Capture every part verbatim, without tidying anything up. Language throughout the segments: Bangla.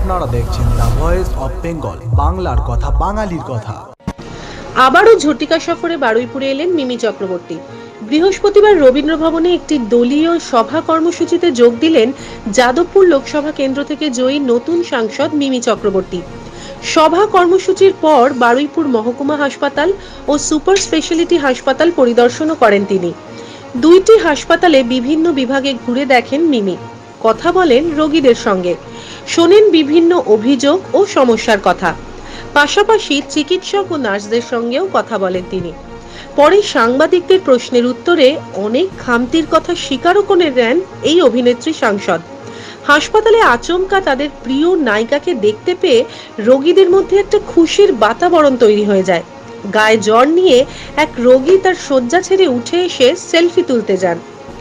আপনারা দেখছেন দ্য ভয়েস অফ বেঙ্গল, বাংলার কথা, বাঙালির কথা। আবারও ঝটিকা সফরে বারুইপুরে এলেন মিমি চক্রবর্তী। বৃহস্পতিবার রবীন্দ্র ভবনে একটি দলীয় সভা কর্মসূচিতে যোগ দিলেন যাদবপুর লোকসভা কেন্দ্র থেকে জয়ী নতুন সাংসদ মিমি চক্রবর্তী। সভা কর্মসূচির পর বারুইপুর মহকুমা হাসপাতাল ও সুপার স্পেশালিটি হাসপাতাল পরিদর্শনও করেন তিনি। দুইটি হাসপাতালে বিভিন্ন বিভাগে ঘুরে দেখেন মিমি, কথা বলেন রোগীদের সঙ্গে, শোনেন বিভিন্ন অভিযোগ ও সমস্যার কথা। পাশাপাশি চিকিৎসক ও নার্সদের সঙ্গেও কথা বলেন তিনি। পরে সাংবাদিকদের প্রশ্নের উত্তরে অনেক খামতির কথা স্বীকারও করে নেন এই অভিনেত্রী সাংসদ। হাসপাতালে আচমকা তাদের প্রিয় নায়িকাকে দেখতে পেয়ে রোগীদের মধ্যে একটা খুশির বাতাবরণ তৈরি হয়ে যায়। গায়ে জ্বর নিয়ে এক রোগী তার শয্যা ছেড়ে উঠে এসে সেলফি তুলতে যান।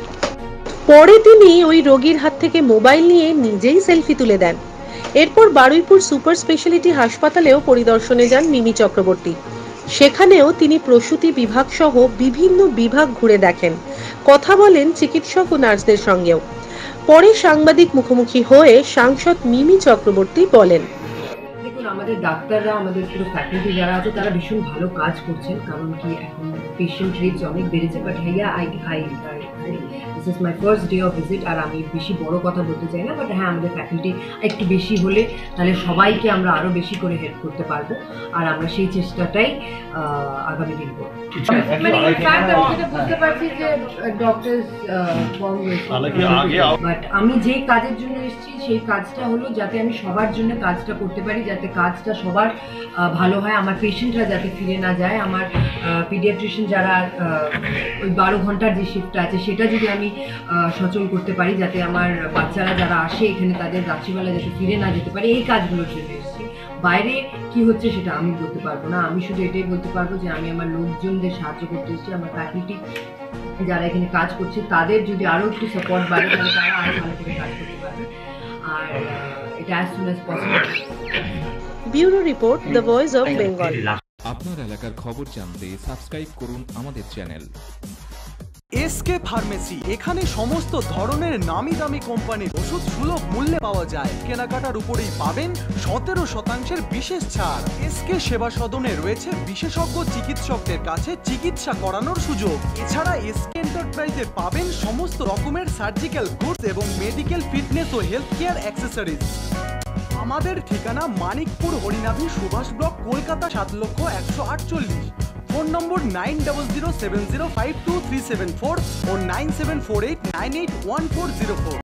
পরে তিনি ওই রোগীর হাত থেকে মোবাইল নিয়ে নিজেই সেলফি তুলে দেন। এরপর বারুইপুর সুপার স্পেশালিটি হাসপাতালেও পরিদর্শনে যান মিমি চক্রবর্তী। সেখানেও তিনি প্রসূতি বিভাগ সহ বিভিন্ন বিভাগ ঘুরে দেখেন, কথা বলেন চিকিৎসক ও নার্সদের সঙ্গেও। পরে সাংবাদিক মুখোমুখি হয়ে সাংসদ মিমি চক্রবর্তী বলেন, দেখুন, আমাদের ডাক্তাররা, আমাদের পুরো ফ্যাকাল্টি যারা আছে তারা ভীষণ ভালো কাজ করছেন, কারণ কি এখন পেশেন্ট রেটস অনেক বেড়েছে। বাট হ্যাঁ, I I this is my first day of visit. আর আমি বেশি বড় কথা বলতে চাই না, বাট হ্যাঁ, আমাদের ফ্যাকাল্টি একটু বেশি হলে তাহলে সবাইকে আমরা আরও বেশি করে হেল্প করতে পারবো। আর আমরা সেই চেষ্টাটাই আগামী দিন করবো। মানে ইনফ্যাক্ট আমি যেটা বুঝতে পারছি যে ডক্টরস কম হয়েছে, বাট আমি যেই কাজের জন্য এসেছি সেই কাজটা হলো যাতে আমি সবার জন্য কাজটা করতে পারি, যাতে কাজটা সবার ভালো হয়, আমার পেশেন্টরা যাতে ফিরে না যায়, আমার পিডিয়াট্রিশিয়ান যারা ওই বারো ঘন্টার যে শিফটটা আছে সেটা যদি আমি সচল করতে পারি, যাতে আমার বাচ্চারা যারা আসে এখানে তাদের রাত্রিবেলা যাতে ফিরে না যেতে পারে, এই কাজগুলোর জন্য এসেছি। বাইরে কি হচ্ছে সেটা আমি বলতে পারবো না। আমি শুধু এটাই বলতে পারবো যে আমি আমার লোকজনদের সাহায্য করতে এসেছি। আমার ফ্যাকাল্টি যারা এখানে কাজ করছে তাদের যদি আরও একটু সাপোর্ট বাড়ে তাহলে তারা আরও ভালো করে কাজ করতে পারবে। আর এটা as soon as possible. Bureau report, the voice of Bengal. আপনার এলাকার খবর জানতে সাবস্ক্রাইব করুন আমাদের চ্যানেল এসকে ফার্মেসি। এখানে সমস্ত ধরনের নামি দামি কোম্পানির ওষুধ সুলভ মূল্যে পাওয়া যায়। কেনাকাটার উপরেই পাবেন সতেরো শতাংশের বিশেষ ছাড়। এসকে সেবা সদনে রয়েছে বিশেষজ্ঞ চিকিৎসকদের কাছে চিকিৎসা করানোর সুযোগ। এছাড়া এসকে এন্টারপ্রাইজে পাবেন সমস্ত রকমের সার্জিক্যাল গুডস এবং মেডিকেল ফিটনেস ও হেলথ কেয়ার অ্যাক্সেসরিজ। আমাদের ঠিকানা মানিকপুর হরিনাভি সুভাষ ব্লক, কলকাতা সাত লক্ষ একশো আটচল্লিশ। Phone number nine double zero seven zero five two three seven four oh nine seven four eight nine eight one four zero four.